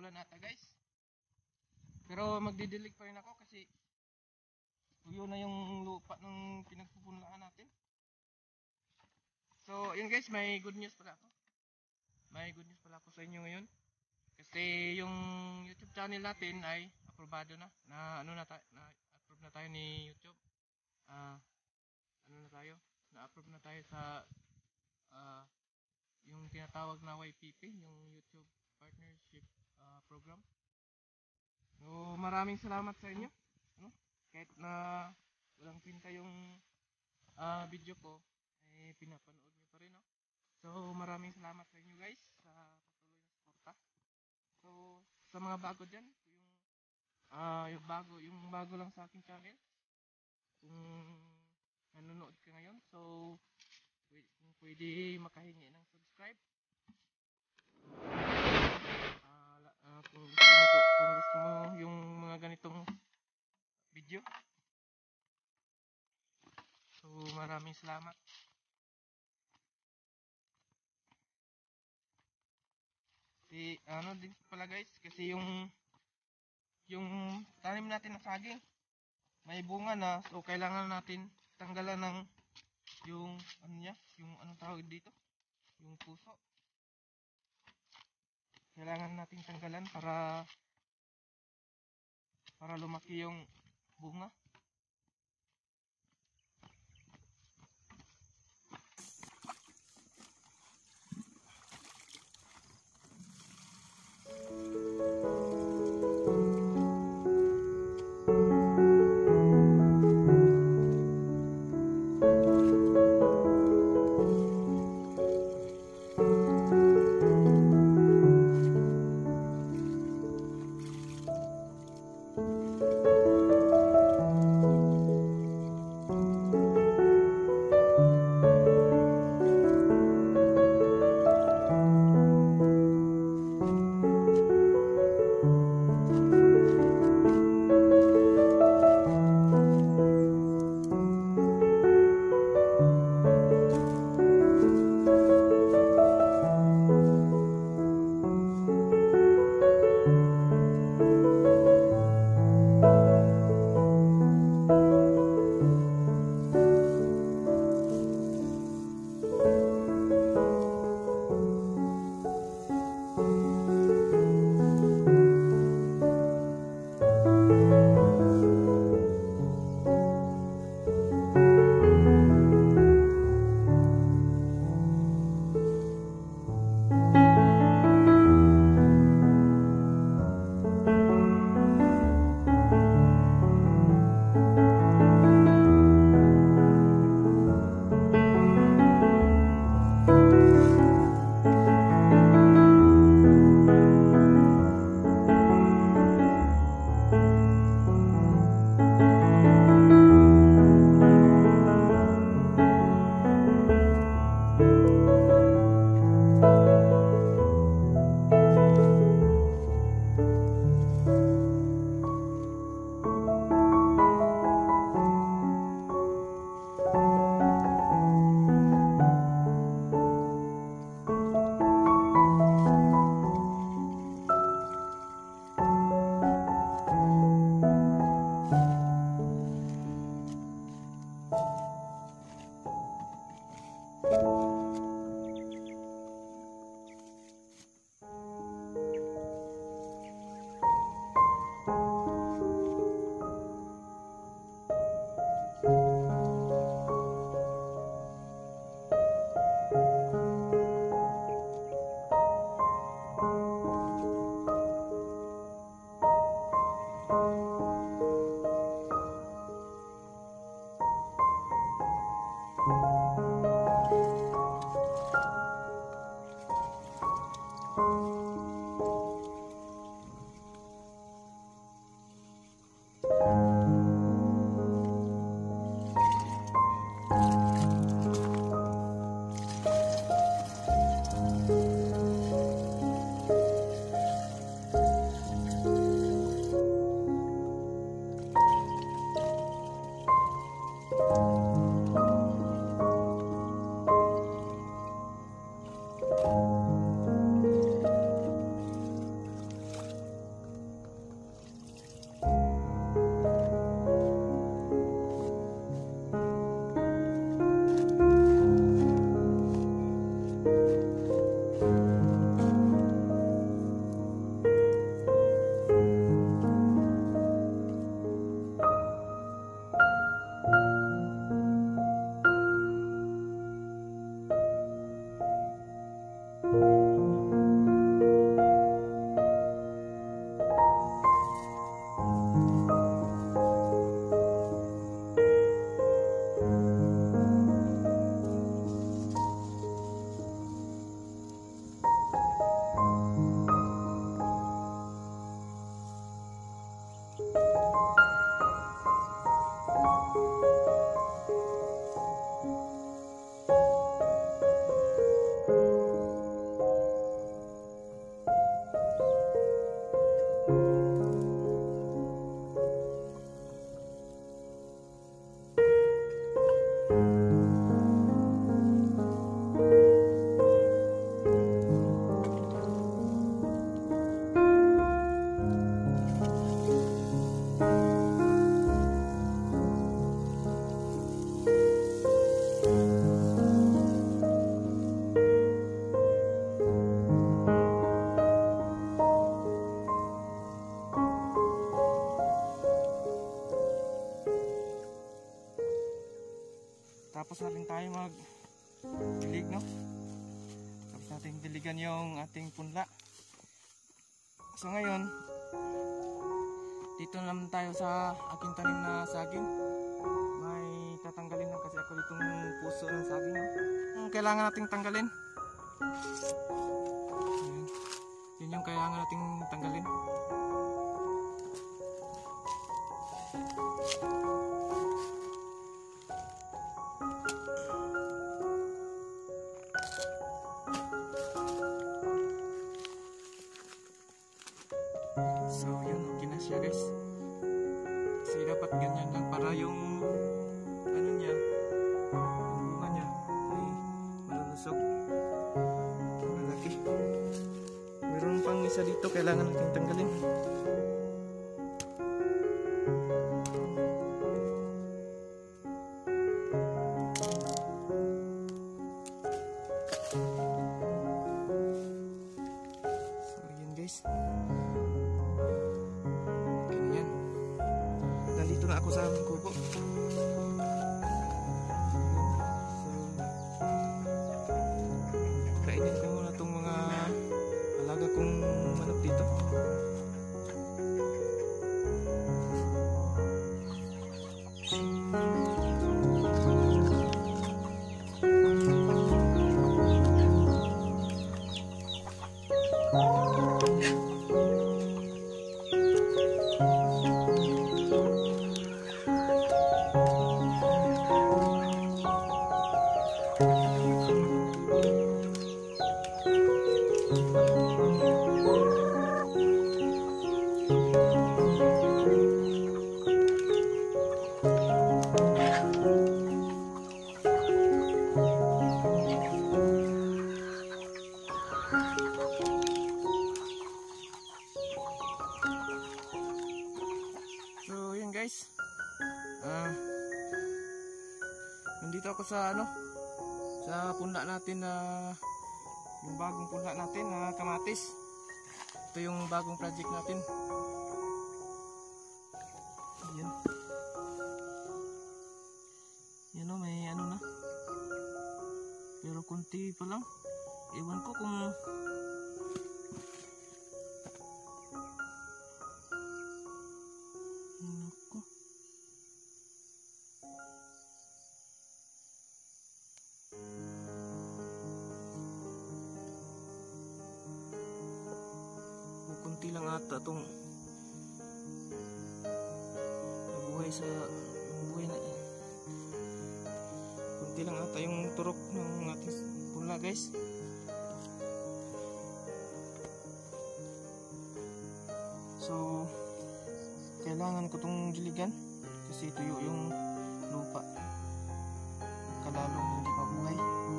umuulan ata guys. Pero magdidilig pa rin ako kasi tuyo na yung lupa ng pinagpupunlaan natin. So yun guys, may good news pala ako. May good news pala ako sa inyo ngayon. Kasi yung YouTube channel natin ay aprobado na. Na-approve na tayo ni YouTube. Na-approve na tayo sa yung tinatawag na YPP, yung YouTube Partnership Program. So maraming salamat sa inyo. Kahit na walang pinta yung video ko, eh pinapanood nyo pa rin. So maraming salamat sa inyo guys sa patuloy na suporta. So sa mga bago dyan, yung bago lang sa aking channel, kung nanonood ka ngayon, so kung pwede makahingi ng subscribe. Kung gusto mo yung mga ganitong video, so maraming salamat. Din pala guys, kasi yung tanim natin na saging may bunga na, so kailangan natin tanggalan ng yung anong tawag dito, yung puso. Kailangan natin tanggalan para lumaki yung bunga. tapos na rin tayo mag-dilig, no? Tapos natin diligan yung ating punla. So ngayon, dito naman tayo sa aking tanim na saging. May tatanggalin lang kasi ako ditong puso ng saging, no? Kailangan nating tanggalin. Yun yung kailangan nating tanggalin. So yun, okay na siya guys. Kasi dapat ganyan lang para yung ano niya, yung bunga niya ay malulusog. Malaki. Meron pang isa dito, kailangan natin tanggalin. So yun guys. Nandito na ako sa aming kubo. So, kainin ko muna itong mga alaga kong manok dito. So yun guys, nandito ako sa sa punla natin na yung bagong punla natin na kamatis. Ito yung bagong project natin. Ayan. Yan o, may na, pero kunti pa lang. Ewan ko kung naku. Kunti lang ata itong nabuhay na. Kunti lang ata yung turok ng ating punla guys. So kailangan ko itong diligan kasi tuyo yung lupa, kalalong hindi mabuhay.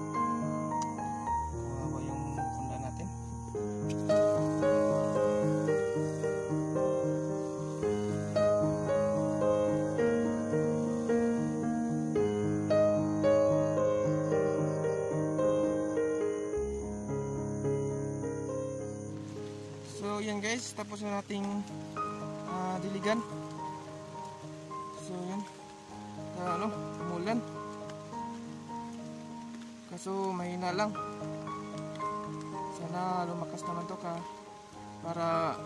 Kawawa yung punla natin. So yan guys, tapos na nating diligan. So yan, umulan. Kaso mahina lang. Sana lumakas naman to para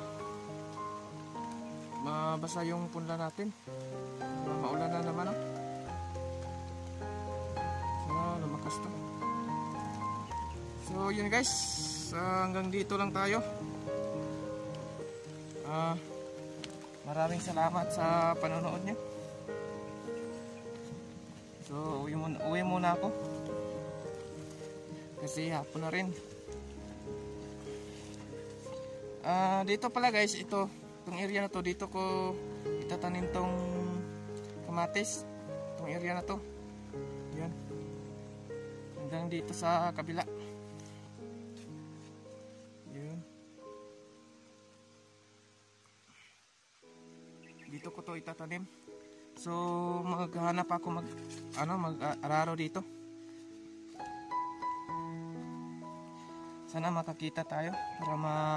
mabasa yung punla natin. Maulan na naman. Sana lumakas to. So yun guys, hanggang dito lang tayo. Maraming salamat sa panonood niyo. So uwi muna ako kasi hapon na rin. Dito pala guys, itong area na to, dito ko itatanim tong kamatis. Itong area na to, yan, hanggang dito sa kabila. Dito ko to itatanim. So maghanap ako mag-araro dito. Sana makakita tayo para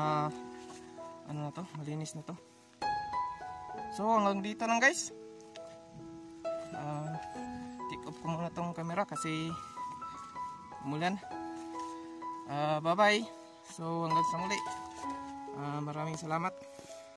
malinis na to. So hanggang dito lang guys. off ko muna tong camera kasi umulan. Bye bye. So hanggang sa muli. Maraming salamat.